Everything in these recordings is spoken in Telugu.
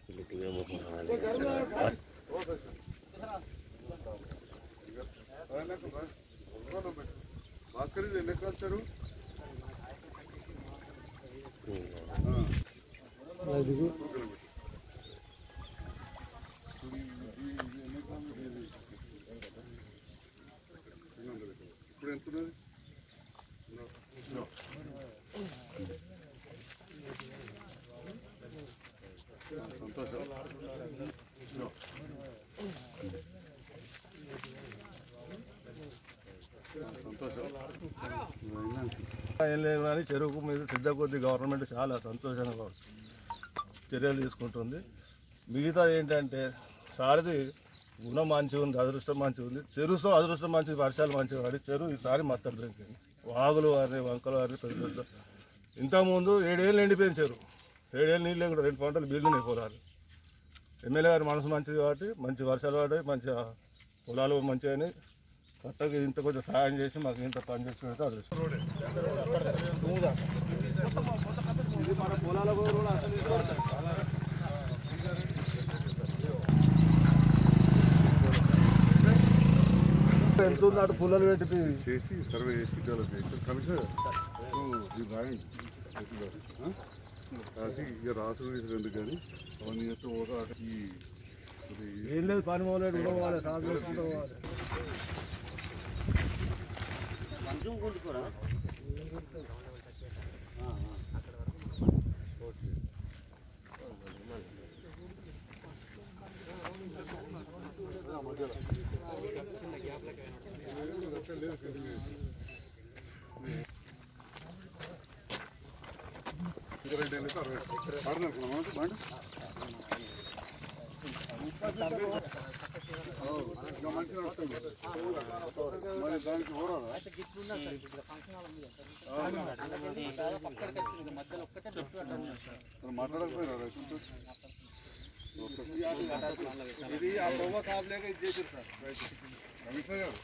భాస్కర్ ఎన్ని ఎకరాలు చెరువు? ఇప్పుడు ఎంత ఉన్నది? సంతోషం. ఏం లేదు కానీ చెరువు మీద సిద్ధ కొద్ది గవర్నమెంట్ చాలా సంతోషంగా చర్యలు తీసుకుంటుంది. మిగతా ఏంటంటే సారిది గుణం మంచిగా ఉంది, అదృష్టం మంచిగా ఉంది. చెరువుతో అదృష్టం మంచిది, వర్షాలు మంచిగా పడి చెరువు ఈసారి మత్తడి దొరికింది. వాగులు వారిని వంకలు వారిని పెద్ద పెద్ద ఇంతకుముందు 7 ఏళ్ళు ఎండిపోయింది చెరువు. 7 ఏళ్ళు నీళ్ళు కూడా 2 పంటలు బీళ్ళున్నాయి పొలాలు. ఎమ్మెల్యే గారి మనసు మంచిది కాబట్టి మంచి వర్షాలు పడ్డాయి, మంచిగా పొలాలు మంచిగా కొత్తగా ఇంత కొంచెం సాయం చేసి మాకు ఇంత పని చేసుకుంటే అదృష్టం. మన పొలాల కూడా ఎంత ఉన్నాడు పుల్లలు పెట్టి చేసి సర్వే చేసి డెవలప్ చేసి కమిషనర్ రాసి ఇక రాసులు ఎందుకు కానీ అవన్నీ చేస్తే ఒక ఏం లేదు పని మొదలెడు కూడా పోవాలి, సాగు చేసుకుంటూ పోవాలి. దానికి మాట్లాడకపోయినా ఇది ఆ బొమ్మ కాపులేక ఇది చేశారు సార్ కమిషనర్ గారు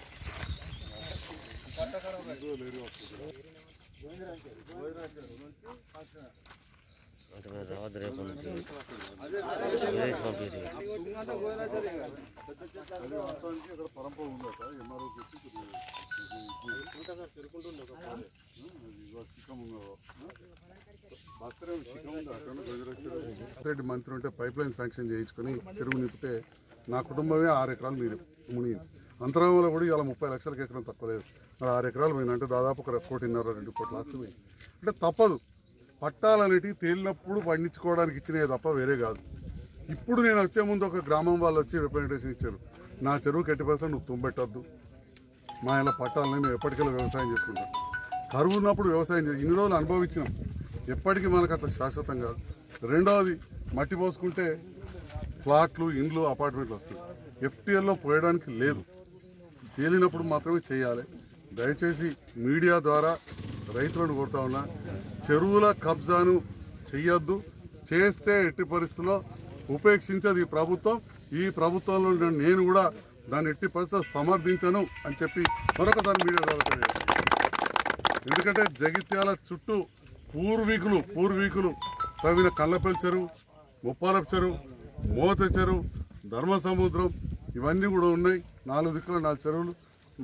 రావద్దు రేపు నుంచి ఇక్కడ పరంపర ఉందట ఎంఆర్ఓ రెడ్డి మంత్రి ఉంటే పైప్ లైన్ శాంక్షన్ చేయించుకొని చెరువు నింపితే నా కుటుంబమే 6 ఎకరాలు మీరు మునిగింది. అంతరంగంలో కూడా ఇలా 30 లక్షలకి ఎకరం తక్కువ లేదు. మరి 6 ఎకరాలు పోయింది అంటే దాదాపు 1.5 కోటి 2 కోట్ల ఆస్తి పోయింది. అంటే తప్పదు, పట్టాలన్నిటికీ తేలినప్పుడు పండించుకోవడానికి ఇచ్చినవి తప్ప వేరే కాదు. ఇప్పుడు నేను వచ్చే ముందు ఒక గ్రామం వాళ్ళు వచ్చి రిప్రజెంటేషన్ ఇచ్చారు, నా చెరువు కట్టి పరిస్థితులు నువ్వు తుంబెట్టద్దు, మా ఇలా పట్టాలని మేము ఎప్పటికెళ్ళి వ్యవసాయం చేసుకుంటాం. కరువు ఉన్నప్పుడు వ్యవసాయం చేసి ఇన్ని రోజులు అనుభవించినాం, ఎప్పటికీ మనకు అట్లా శాశ్వతం కాదు. రెండవది మట్టి పోసుకుంటే ప్లాట్లు, ఇండ్లు, అపార్ట్మెంట్లు వస్తాయి. ఎఫ్టీఎల్లో పోయడానికి లేదు, తేలినప్పుడు మాత్రమే చేయాలి. దయచేసి మీడియా ద్వారా రైతులను కోరుతా ఉన్నా, చెరువుల కబ్జాను చెయ్యొద్దు, చేస్తే ఎట్టి పరిస్థితుల్లో ఉపేక్షించదు ఈ ప్రభుత్వం. ఈ ప్రభుత్వంలో నేను కూడా దాన్ని ఎట్టి పరిస్థితుల్లో సమర్థించను అని చెప్పి మరొకసారి మీడియా ద్వారా తెలియజేస్తాను. ఎందుకంటే జగిత్యాల చుట్టూ పూర్వీకులు తవ్విన కల్లపల్లి చెరువు, ముప్పాలపు చెరువు, మోత చెరువు, ధర్మసముద్రం ఇవన్నీ కూడా ఉన్నాయి. 4 దిక్కుల 4 చెరువులు,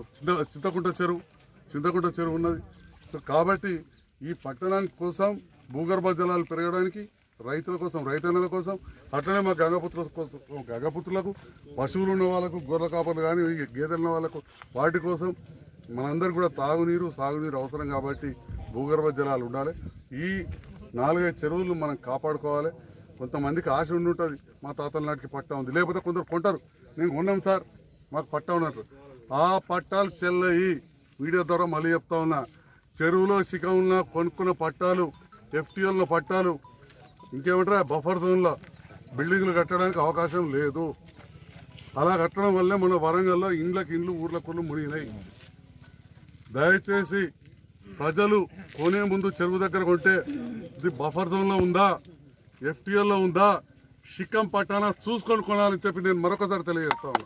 చింతకుంట చెరువు ఉన్నది. కాబట్టి ఈ పట్టణానికి కోసం భూగర్భ జలాలు పెరగడానికి రైతుల కోసం, రైతన్నల కోసం, అట్లనే మా గంగపుత్రులకు, పశువులు ఉన్న వాళ్ళకు, గొర్రెల కాపర్లు కానీ గేదెలు ఉన్న వాళ్ళకు, వాటి కోసం మనందరికీ కూడా తాగునీరు, సాగునీరు అవసరం. కాబట్టి భూగర్భ జలాలు ఉండాలి. ఈ 4-5 చెరువులు మనం కాపాడుకోవాలి. కొంతమందికి ఆశ ఉండి ఉంటుంది, మా తాతల నాటికి పట్టా ఉంది, లేకపోతే కొందరు కొంటారు, నేను కొన్నాం సార్ మాకు పట్టా ఉన్నట్టు. ఆ పట్టాలు చెల్లయి. మీడియా ద్వారా మళ్ళీ చెప్తా ఉన్నా, చెరువులో శిఖంలో కొనుక్కున్న పట్టాలు, ఎఫ్టీఎల్లో పట్టాలు, ఇంకేమంటారా బఫర్ జోన్లో బిల్డింగ్లు కట్టడానికి అవకాశం లేదు. అలా కట్టడం వల్లే మన వరంగల్లో ఇండ్లు, ఊర్లకు మునిగినాయి. దయచేసి ప్రజలు కొనే ముందు చెరువు దగ్గర కొంటే ఇది బఫర్ జోన్లో ఉందా, ఎఫ్టీఎల్లో ఉందా, శిఖం పట్టానా చూసుకొని కొనాలని చెప్పి నేను మరొకసారి తెలియజేస్తా ఉన్నా.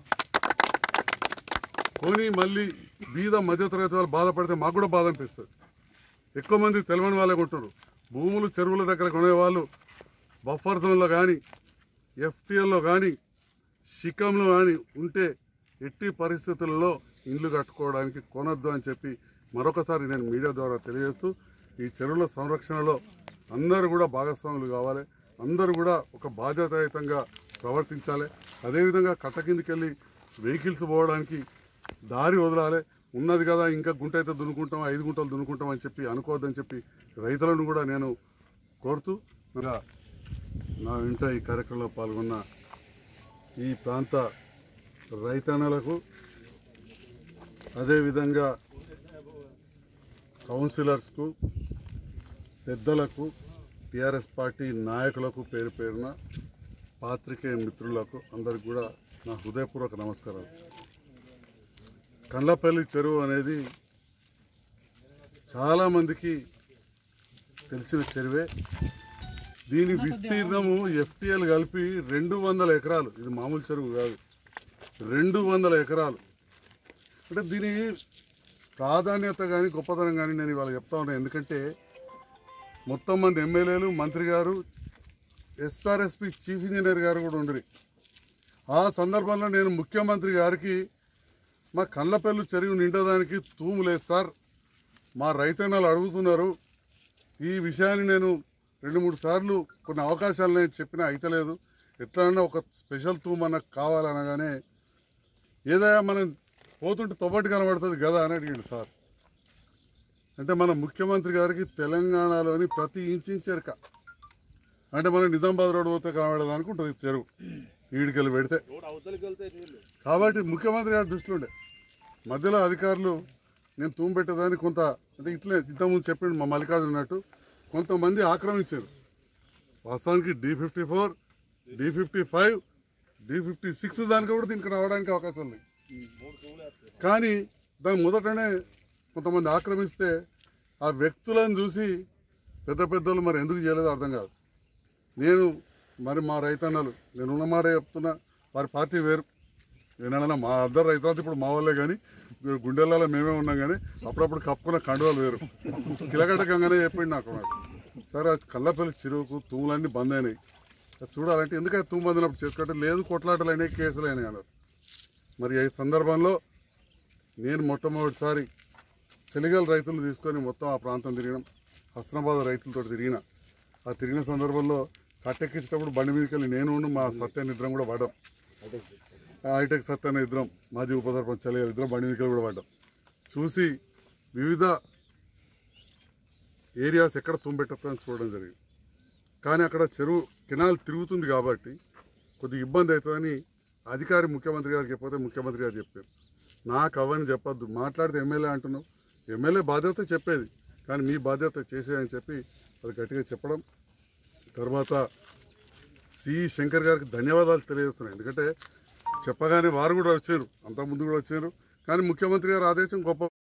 కొని మళ్ళీ బీద మధ్యతరగతి వాళ్ళు బాధపడితే మాకు కూడా బాధ అనిపిస్తుంది. ఎక్కువ మంది తెలియని వాళ్ళే కొంటారు. భూములు చెరువుల దగ్గర కొనేవాళ్ళు బఫర్ జోన్లో కానీ ఎఫ్టీఎల్లో కానీ శిఖంలో కానీ ఉంటే ఎట్టి పరిస్థితుల్లో ఇండ్లు కట్టుకోవడానికి కొనొద్దు అని చెప్పి మరొకసారి నేను మీడియా ద్వారా తెలియజేస్తూ ఈ చెరువుల సంరక్షణలో అందరూ కూడా భాగస్వాములు కావాలి, అందరూ కూడా ఒక బాధ్యతాయుతంగా ప్రవర్తించాలి. అదేవిధంగా కట్ట కిందికి వెళ్ళి వెహికల్స్ పోవడానికి దారి వదలాలి. ఉన్నది కదా ఇంకా గుంట అయితే దున్నుకుంటాం, 5 గుంటలు దున్నుకుంటాం అని చెప్పి అనుకోవద్దని చెప్పి రైతులను కూడా నేను కోరుతూ నా వెంట ఈ కార్యక్రమంలో పాల్గొన్న ఈ ప్రాంత రైతన్నలకు, అదేవిధంగా కౌన్సిలర్స్కు, పెద్దలకు, టీఆర్ఎస్ పార్టీ నాయకులకు పేరు పేరున పాత్రికేయ మిత్రులకు అందరికి కూడా నా హృదయపూర్వక నమస్కారాలు. కండ్లపల్లి చెరువు అనేది చాలామందికి తెలిసిన చెరువే. దీని విస్తీర్ణము ఎఫ్టీఎల్ కలిపి 200 ఎకరాలు. ఇది మామూలు చెరువు కాదు, 200 ఎకరాలు. అంటే దీని ప్రాధాన్యత కానీ గొప్పతనం కానీ నేను ఇవాళ చెప్తా ఉన్నాను. ఎందుకంటే మొత్తం మంది ఎమ్మెల్యేలు, మంత్రి గారు, ఎస్ఆర్ఎస్పి చీఫ్ ఇంజనీర్ గారు కూడా ఉండరు. ఆ సందర్భంలో నేను ముఖ్యమంత్రి గారికి మా కండ్లపల్లి చెరువు నిండడానికి తూము లేదు సార్, మా రైతన్నలు అడుగుతున్నారు, ఈ విషయాన్ని నేను 2-3 సార్లు కొన్ని అవకాశాలు నేను చెప్పినా అయితలేదు, ఎట్లన్నా ఒక స్పెషల్ తూము మనకు కావాలనగానే ఏదైనా మనం పోతుంటే తొబ్బటి కనబడుతుంది కదా అని అడిగాడు సార్. అంటే మన ముఖ్యమంత్రి గారికి తెలంగాణలోని ప్రతి ఇంచెరక, అంటే మనం నిజామాబాద్ రోడ్ పోతే కనబడదు అనుకుంటుంది చెరువు ఈడికెళ్ళి పెడితే. కాబట్టి ముఖ్యమంత్రి గారి దృష్టిలో ఉండే మధ్యలో అధికారులు నేను తూము పెట్టేదాన్ని కొంత అంటే ఇట్లే ఇంతకుముందు చెప్పిండు మా మల్లికార్జున ఉన్నట్టు కొంతమంది ఆక్రమించారు. వాస్తవానికి D54, D55, D56 దానికి కూడా దీనికి రావడానికి అవకాశం ఉంది. కానీ దాని మొదటనే కొంతమంది ఆక్రమిస్తే ఆ వ్యక్తులను చూసి పెద్ద పెద్దలు మరి ఎందుకు చేయలేదో అర్థం కాదు. నేను మరి మా రైతన్నలు నేను ఉన్నమాట చెప్తున్నా, వారి పార్టీ వేరు, ఏదైనా మా అందరు రైతులు ఇప్పుడు మా వాళ్ళే, కానీ గుండెలలో మేమే ఉన్నాం, కానీ అప్పుడప్పుడు కప్పుకున్న కండువాలు వేరు. కిలకటకంగానే చెప్పిండు నాకు. సరే కండ్లపల్లి చెరువుకు తూములన్నీ బంద్ అయినాయి, అది చూడాలంటే ఎందుకంటే తూము బంద్ అయినప్పుడు చేసుకుంటే లేదు, కొట్లాటలు అయినాయి, కేసులు అయినాయి అన్నారు. మరి ఈ సందర్భంలో నేను మొట్టమొదటిసారి చెలిగల రైతులు తీసుకొని మొత్తం ఆ ప్రాంతం తిరిగినాం, హస్నాబాద్ రైతులతో తిరిగిన. ఆ తిరిగిన సందర్భంలో కట్టెక్కించేటప్పుడు బండి మీదకి వెళ్ళి నేను మా సత్యాన్ని ఇద్దరం కూడా పడ్డాం. హైటెక్ సత్యాన్ని ఇద్దరం, మాజీ ఉపసర్పంచ్ చెలిగల ఇద్దరం బండి మీదకి కూడా పడ్డాం. చూసి వివిధ ఏరియాస్ ఎక్కడ తుమ్మెట్టని చూడడం జరిగింది. కానీ అక్కడ చెరువు కెనాల్ తిరుగుతుంది కాబట్టి కొద్దిగా ఇబ్బంది అవుతుందని అధికారి ముఖ్యమంత్రి గారికి చెప్పితే ముఖ్యమంత్రి గారు చెప్పారు. నాకు అవన్నీ చెప్పొద్దు, మాట్లాడితే ఎమ్మెల్యే అంటున్నావు, ఎమ్మెల్యే బాధ్యత చెప్పేది కానీ మీ బాధ్యత చేసేయని చెప్పి అది గట్టిగా చెప్పడం. తర్వాత సి శంకర్ గారికి ధన్యవాదాలు తెలియజేస్తున్నాయి. ఎందుకంటే చెప్పగానే వారు కూడా వచ్చారు, అంతకుముందు కూడా వచ్చారు, కానీ ముఖ్యమంత్రి గారు ఆదేశం గొప్ప